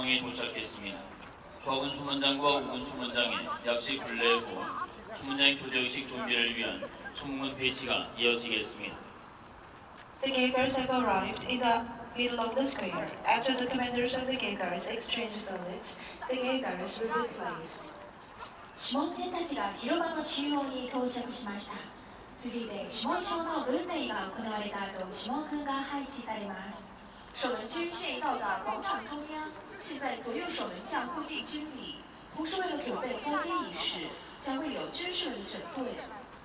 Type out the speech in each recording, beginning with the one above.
상황에 도착했습니다. 조합은 소문장과 우군 소문장의 약식 분례 후 소문장 교대의식 준비를 위한 소문문 배치가 이어지겠습니다. The Gay-Guards have arrived in the middle of the square. After the commanders of the Gay-Guards exchange salutes, the Gay-Guards will be placed. 諮問兵たちが広場の中央に到着しました。続いて諮問省の分類が行われた後、諮問軍が配置されます。 守门军现已到达广场中央，现在左右守门将互敬军礼，同时为了准备交接仪式，将会有军事的整队。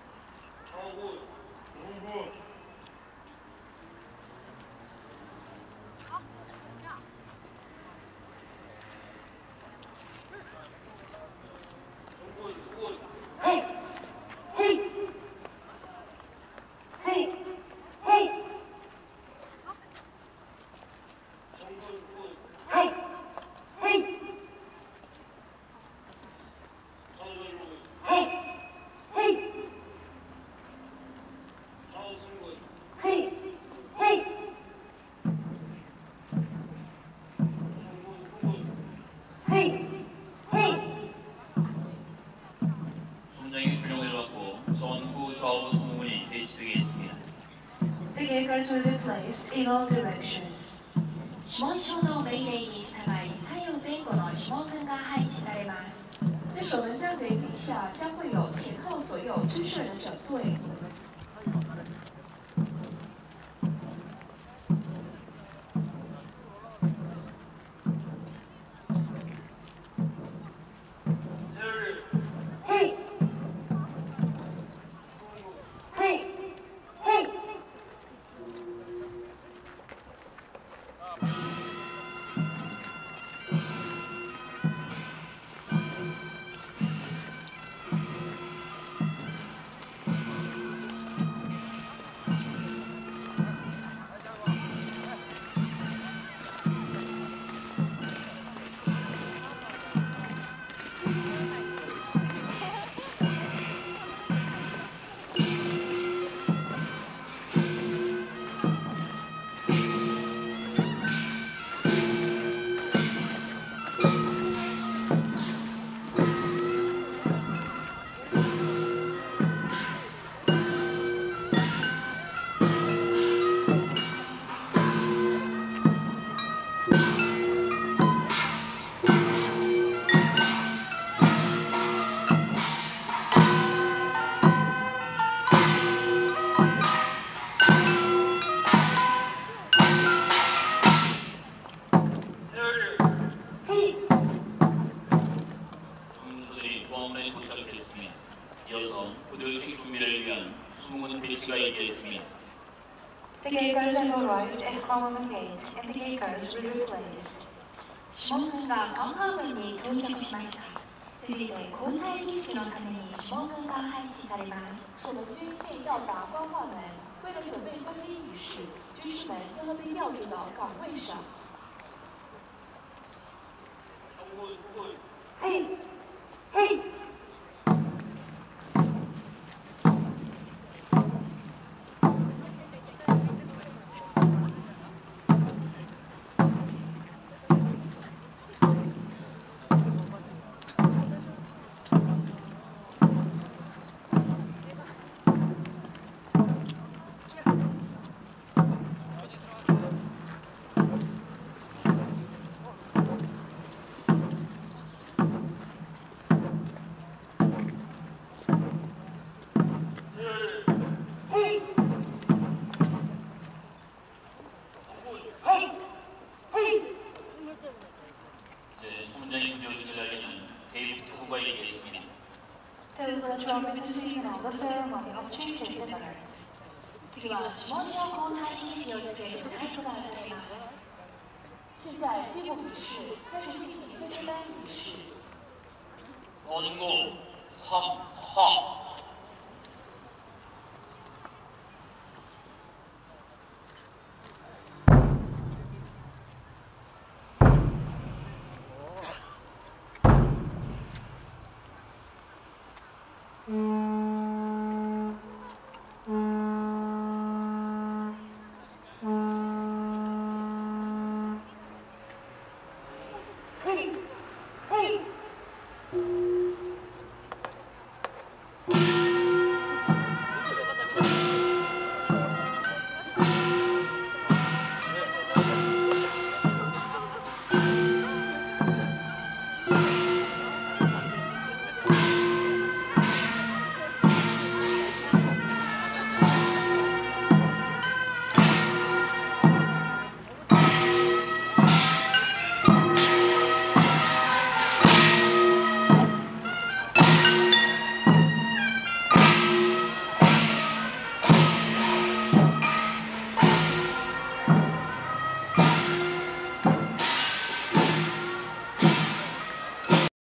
소문장이 군용을 받고 전후 좌우 소문문이 배치되겠습니다. The Gay-Guards will be placed in all directions. 諮問省の命令に従い、左右前後の諮問軍が配置されます。 在守门将的领领下，将会有前后左右军事人的整队。 이어서 교대의식 준비를 위한 소문문 배치가 이어지겠습니다. The Gay-Guards have arrived at Parliament Gate, and the Gay-Guards will be placed. 諮問軍がカンハー軍に到着しました。続いて交代儀式のために諮問軍が配置されます。 守门军现已到达光化门，为了准备交接仪式，军士们将会被调驻到岗位上。 嘿，嘿。 They will join me to signal the ceremony of changing the guards. 次は諮問省交代儀式をつけるフライトが行われます。 现在接驳仪式开始进行交接班仪式。 원고 3화 Mm.